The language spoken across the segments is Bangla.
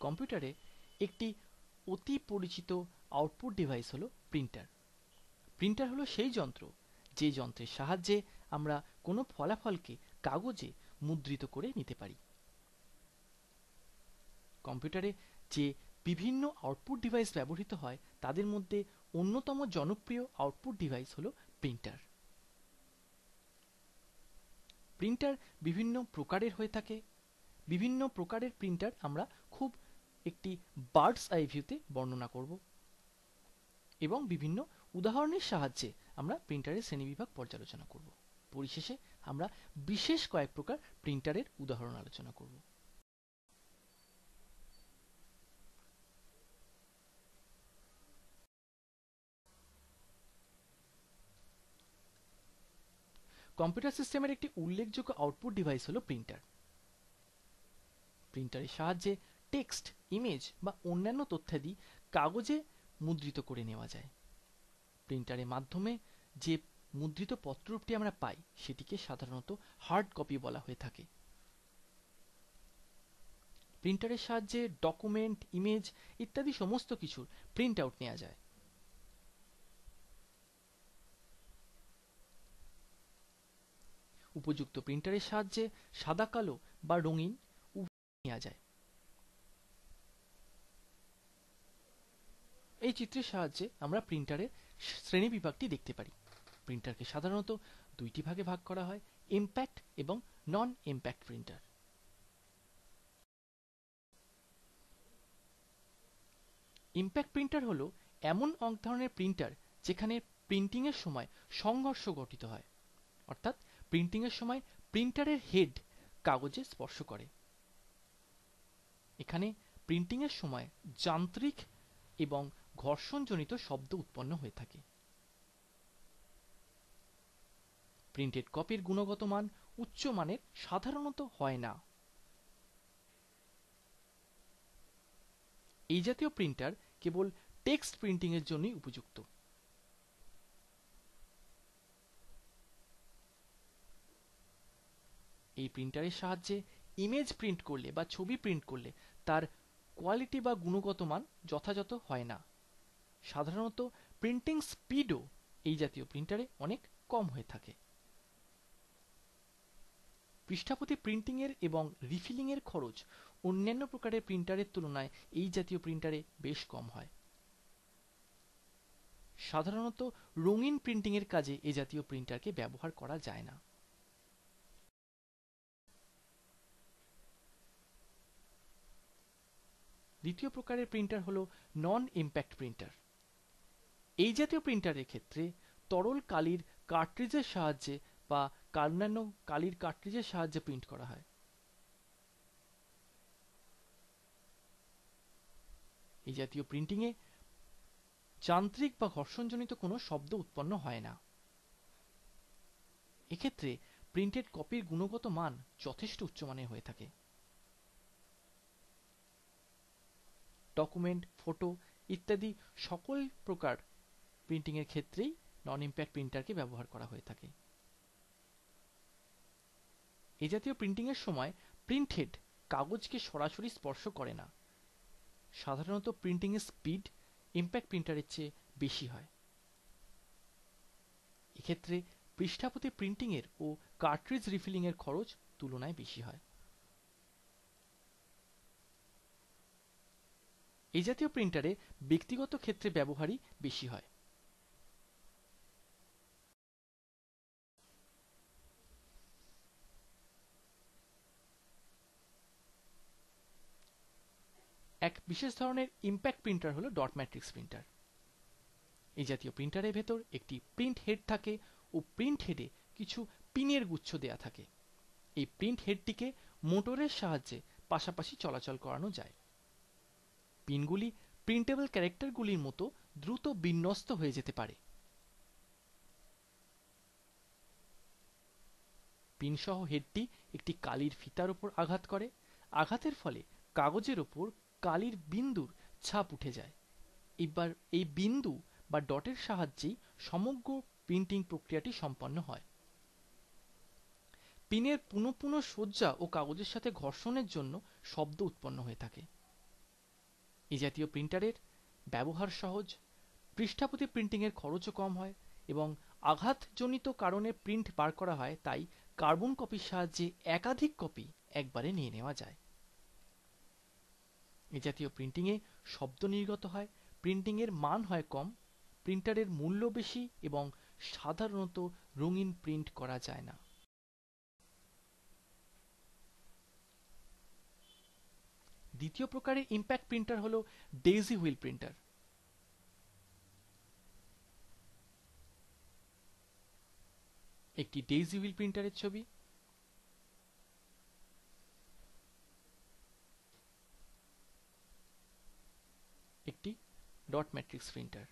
কম্পিউটারে একটি অতি পরিচিত আউটপুট ডিভাইস হলো প্রিন্টার। প্রিন্টার হলো সেই যন্ত্র যে যন্ত্রের সাহায্যে আমরা কোনো ফলাফলকে কাগজে মুদ্রিত করে নিতে পারি। কম্পিউটারে যে বিভিন্ন আউটপুট ডিভাইস ব্যবহৃত হয় তাদের মধ্যে অন্যতম জনপ্রিয় আউটপুট ডিভাইস হলো প্রিন্টার। প্রিন্টার বিভিন্ন প্রকারের হয়ে থাকে। বিভিন্ন প্রকারের প্রিন্টার আমরা খুব একটি বার্ডস আই ভিউতে বর্ণনা করব এবং বিভিন্ন উদাহরণের সাহায্যে আমরা প্রিন্টারের শ্রেণীবিভাগ পর্যালোচনা করব। পরিশেষে আমরা বিশেষ কয়েক প্রকার প্রিন্টারের উদাহরণ আলোচনা করব। কম্পিউটার সিস্টেমের একটি উল্লেখযোগ্য আউটপুট ডিভাইস হলো প্রিন্টার। প্রিন্টারের সাহায্যে টেক্সট, ইমেজ বা অন্যান্য তথ্যাদি কাগজে মুদ্রিত করে নেওয়া যায়। প্রিন্টারের মাধ্যমে যে মুদ্রিত পত্ররূপটি আমরা পাই সেটিকে সাধারণত হার্ড কপি বলা হয়ে থাকে। প্রিন্টারের সাহায্যে ডকুমেন্ট, ইমেজ ইত্যাদি সমস্ত কিছুর প্রিন্ট আউট নেওয়া যায়। উপযুক্ত প্রিন্টারের সাহায্যে সাদা কালো বা রঙিন উভয় নেওয়া যায়। এই চিত্রের সাহায্যে আমরা প্রিন্টারের শ্রেণীবিভাগটি দেখতে পারি। প্রিন্টারকে সাধারণত দুইটি ভাগে ভাগ করা হয়, ইম্প্যাক্ট এবং non impact printer. Impact printer হলো এমন এক ধরনের প্রিন্টার যেখানে প্রিন্টিং এর সময় সংঘর্ষ ঘটিত হয়, অর্থাৎ প্রিন্টিং এর সময় প্রিন্টারের হেড কাগজে স্পর্শ করে। এখানে প্রিন্টিং এর সময় যান্ত্রিক এবং ঘর্ষণজনিত শব্দ উৎপন্ন হয়ে থাকে। প্রিন্টেড কপির গুণগত মান উচ্চ মানের সাধারণত হয় না। এই জাতীয় প্রিন্টার কেবল টেক্সট প্রিন্টিং এর জন্যই উপযুক্ত। এই প্রিন্টারের সাহায্যে ইমেজ প্রিন্ট করলে বা ছবি প্রিন্ট করলে তার কোয়ালিটি বা গুণগত মান যথাযথ হয় না। সাধারণত প্রিন্টিং স্পিডও এই জাতীয় প্রিন্টারে অনেক কম হয়ে থাকে। পৃষ্ঠাপতি প্রিন্টিং এর এবং রিফিলিং এর খরচ অন্যান্য প্রকারের প্রিন্টারের তুলনায় এই জাতীয় প্রিন্টারে বেশ কম হয়। সাধারণত রঙিন প্রিন্টিং এর কাজে এ জাতীয় প্রিন্টারকে ব্যবহার করা যায় না। দ্বিতীয় প্রকারের প্রিন্টার হলো নন ইম্প্যাক্ট প্রিন্টার। এই জাতীয় প্রিন্টারের ক্ষেত্রে তরল কালির কার্ট্রিজের সাহায্যে বা অন্যান্য কালির কার্ট্রিজের সাহায্যে প্রিন্ট করা হয়। এই জাতীয় প্রিন্টিং এ যান্ত্রিক বা ঘর্ষণজনিত কোনো শব্দ উৎপন্ন হয় না। এক্ষেত্রে প্রিন্টেড কপির গুণগত মান যথেষ্ট উচ্চমানের হয়ে থাকে। ডকুমেন্ট, ফটো ইত্যাদি সকল প্রকার প্রিন্টিং এর ক্ষেত্রেই নন ইম্প্যাক্ট প্রিন্টারকে ব্যবহার করা হয়ে থাকে। এই জাতীয় প্রিন্টিং এর সময় প্রিন্ট হেড কাগজকে সরাসরি স্পর্শ করে না। সাধারণত প্রিন্টিং এর স্পিড ইম্প্যাক্ট প্রিন্টারের চেয়ে বেশি হয়। এক্ষেত্রে পৃষ্ঠাপতি প্রিন্টিং এর ও কার্ট্রিজ রিফিলিং এর খরচ তুলনায় বেশি হয়। এই জাতীয় প্রিন্টারে ব্যক্তিগত ক্ষেত্রে ব্যবহারই বেশি হয়। এক বিশেষ ধরনের ইম্প্যাক্ট প্রিন্টার হলো ডট ম্যাট্রিক্স প্রিন্টার। এই জাতীয় প্রিন্টারের ভেতর একটি প্রিন্ট হেড থাকে ও প্রিন্ট হেডে কিছু পিনের গুচ্ছ দেয়া থাকে। এই প্রিন্ট হেডটিকে মোটরের সাহায্যে পাশাপাশি চলাচল করানো যায়। পিনগুলি প্রিন্টেবল ক্যারেক্টারগুলির মতো দ্রুত বিন্যস্ত হয়ে যেতে পারে। পিনসহ হেডটি একটি কালির ফিতার উপর আঘাত করে। আঘাতের ফলে কাগজের ওপর কালির বিন্দুর ছাপ উঠে যায়। এবার এই বিন্দু বা ডটের সাহায্যেই সমগ্র প্রিন্টিং প্রক্রিয়াটি সম্পন্ন হয়। পিনের পুনঃ পুনঃ সজ্জা ও কাগজের সাথে ঘর্ষণের জন্য শব্দ উৎপন্ন হয়ে থাকে। এই জাতীয় প্রিন্টারের ব্যবহার সহজ, পৃষ্ঠাপতি প্রিন্টিংয়ের খরচও কম হয় এবং আঘাতজনিত কারণে প্রিন্ট বার করা হয়, তাই কার্বন কপির সাহায্যে একাধিক কপি একবারে নিয়ে নেওয়া যায়। এই জাতীয় প্রিন্টিংয়ে শব্দ নির্গত হয়, প্রিন্টিংয়ের মান হয় কম, প্রিন্টারের মূল্য বেশি এবং সাধারণত রঙিন প্রিন্ট করা যায় না। দ্বিতীয় প্রকারের ইম্প্যাক্ট প্রিন্টার হলো ডেইজি হুইল প্রিন্টার। একটি ডেইজি হুইল প্রিন্টারের ছবি। একটি ডট ম্যাট্রিক্স প্রিন্টার।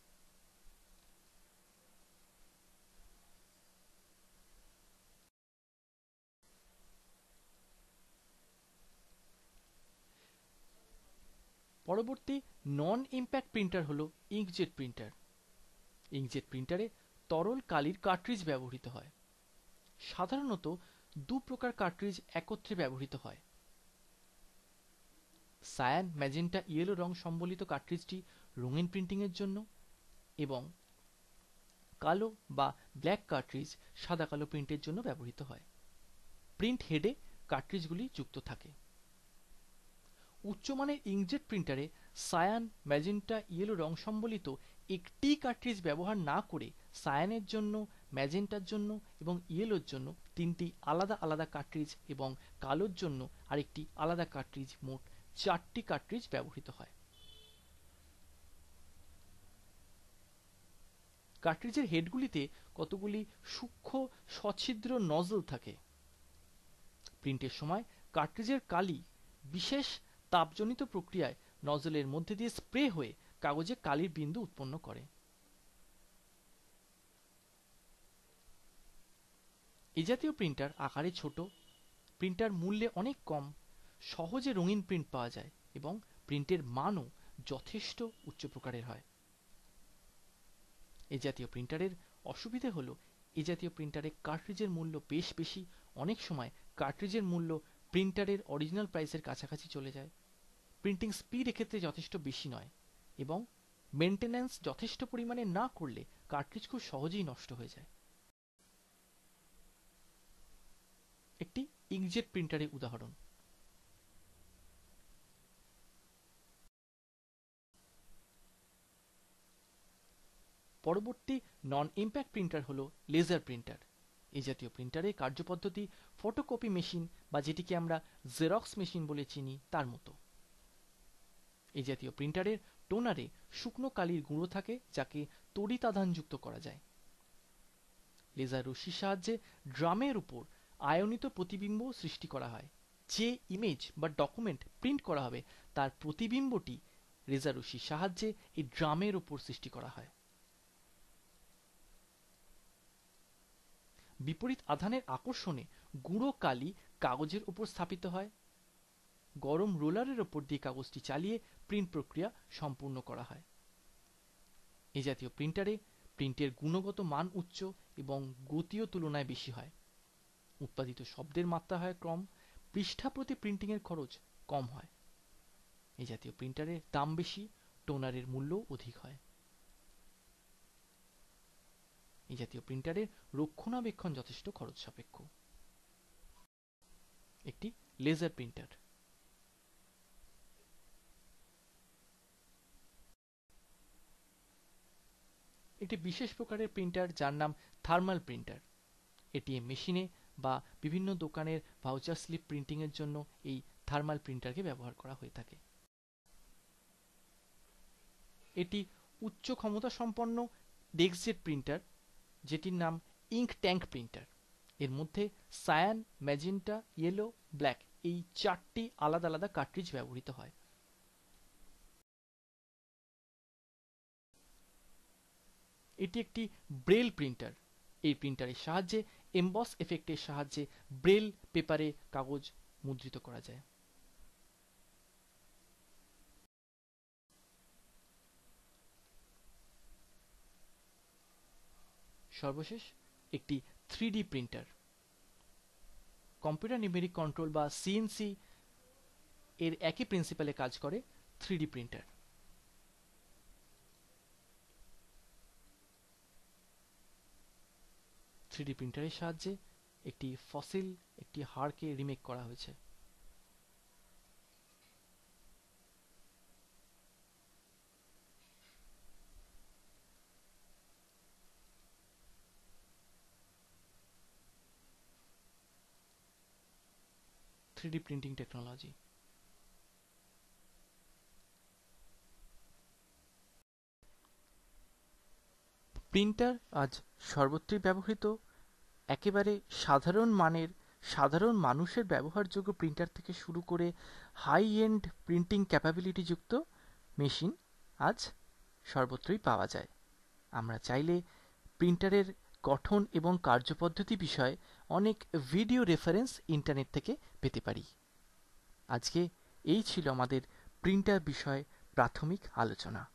পরবর্তী নন ইম্প্যাক্ট প্রিন্টার হলো ইঙ্কজেট প্রিন্টার। ইঙ্কজেট প্রিন্টারে তরল কালির কার্ট্রিজ ব্যবহৃত হয়। সাধারণত দু প্রকার কার্ট্রিজ একত্রে ব্যবহৃত হয়। সায়ান, ম্যাজেন্টা, ইয়েলো রং সম্বলিত কার্ট্রিজটি রঙিন প্রিন্টিংয়ের জন্য এবং কালো বা ব্ল্যাক কার্ট্রিজ সাদা কালো প্রিন্টের জন্য ব্যবহৃত হয়। প্রিন্ট হেডে কার্ট্রিজগুলি যুক্ত থাকে। উচ্চমানের ইঙ্কজেট প্রিন্টারে সায়ান, ম্যাজেন্টা, ইয়েলো রং সম্বলিত একটি কার্ট্রিজ ব্যবহার না করে সায়ানের জন্য, ম্যাজেন্টার জন্য এবং ইয়েলোর জন্য তিনটি আলাদা আলাদা কার্ট্রিজ এবং কালোর জন্য আরেকটি আলাদা কার্ট্রিজ, মোট 4টি কার্ট্রিজ ব্যবহৃত হয়। কার্ট্রিজের হেডগুলিতে কতগুলি সূক্ষ্ম সছিদ্র নজল থাকে। প্রিন্টের সময় কার্ট্রিজের কালি বিশেষ তাপজনিত প্রক্রিয়ায় নজলের মধ্যে দিয়ে স্প্রে হয়ে কাগজে কালির বিন্দু উৎপন্ন করে। এই জাতীয় প্রিন্টার আকারে ছোট, প্রিন্টার মূল্যে অনেক কম, সহজে রঙিন প্রিন্ট পাওয়া যায় এবং প্রিন্টের মানও যথেষ্ট উচ্চ প্রকারের হয়। এই জাতীয় প্রিন্টারের অসুবিধে হলো এই জাতীয় প্রিন্টারে কার্ট্রিজের মূল্য বেশ বেশি, অনেক সময় কার্ট্রিজের মূল্য প্রিন্টারের অরিজিনাল প্রাইসের কাছাকাছি চলে যায়। প্রিন্টিং স্পিড এক্ষেত্রে যথেষ্ট বেশি নয় এবং মেনটেন্যান্স যথেষ্ট পরিমাণে না করলে কার্ট্রিজ খুব সহজেই নষ্ট হয়ে যায়। একটি ইঙ্কজেট প্রিন্টারের উদাহরণ। পরবর্তী নন ইম্প্যাক্ট প্রিন্টার হলো লেজার প্রিন্টার। এই জাতীয় প্রিন্টারের কার্যপদ্ধতি ফটোকপি মেশিন বা যেটিকে আমরা জেরক্স মেশিন বলে চিনি তার মতো। এই জাতীয় প্রিন্টারের টোনারে শুকনো কালির গুঁড়ো থাকে যাকে তড়িতাধানযুক্ত করা যায়। লেজার রশ্মির সাহায্যে ড্রামের উপর আয়নিত প্রতিবিম্ব সৃষ্টি করা হয়। যে ইমেজ বা ডকুমেন্ট প্রিন্ট করা হবে তার প্রতিবিম্বটি লেজার রশ্মির সাহায্যে এই ড্রামের উপর সৃষ্টি করা হয়। বিপরীত আধানের আকর্ষণে গুঁড়ো কালি কাগজের উপর স্থাপিত হয়। গরম রোলারের উপর দিয়ে কাগজটি চালিয়ে প্রিন্ট প্রক্রিয়া সম্পূর্ণ করা হয়। এই জাতীয় প্রিন্টারে প্রিন্টের গুণগত মান উচ্চ এবং গতিও তুলনায় বেশি হয়। উৎপাদিত শব্দের মাত্রা হয় কম, পৃষ্ঠা প্রতি প্রিন্টিংয়ের খরচ কম হয়। এই জাতীয় প্রিন্টারের দাম বেশি, টোনারের মূল্য অধিক হয়। এই জাতীয় প্রিন্টারের রক্ষণাবেক্ষণ যথেষ্ট খরচ সাপেক্ষ। একটি লেজার প্রিন্টার। একটি বিশেষ প্রকারের প্রিন্টার যার নাম থার্মাল প্রিন্টার। এটিএম মেশিনে বা বিভিন্ন দোকানের ভাউচার স্লিপ প্রিন্টিংয়ের জন্য এই থার্মাল প্রিন্টারকে ব্যবহার করা হয়ে থাকে। এটি উচ্চ ক্ষমতা সম্পন্ন ডেস্কজেট প্রিন্টার যেটির নাম ইঙ্ক ট্যাঙ্ক প্রিন্টার। এর মধ্যে সায়ান, ম্যাজেন্টা, ইয়েলো, ব্ল্যাক এই 4টি আলাদা আলাদা কার্ট্রিজ ব্যবহৃত হয়। এটি একটি ব্রেল প্রিন্টার। এই প্রিন্টারের সাহায্যে এমবস এফেক্টের সাহায্যে ব্রেল পেপারে কাগজ মুদ্রিত করা যায়। সর্বশেষ একটি 3D printer. Computer numeric control বা সিএনসি এর একই প্রিন্সিপালে কাজ করে, 3D প্রিন্টার। থ্রিডি প্রিন্টারের সাহায্যে একটি ফসিল, একটি হাড়কে রিমেক করা হয়েছে। Three D printing technology. প্রিন্টার আজ সর্বত্রই ব্যবহৃত। একেবারে সাধারণ মানের, সাধারণ মানুষের ব্যবহারযোগ্য প্রিন্টার থেকে শুরু করে হাই এন্ড প্রিন্টিং ক্যাপাবিলিটি যুক্ত মেশিন আজ সর্বত্রই পাওয়া যায়। আমরা চাইলে প্রিন্টারের গঠন এবং কার্যপদ্ধতি বিষয়ে অনেক ভিডিও রেফারেন্স ইন্টারনেট থেকে পেতে পারি। আজকে এই ছিল আমাদের প্রিন্টার বিষয়ে প্রাথমিক আলোচনা।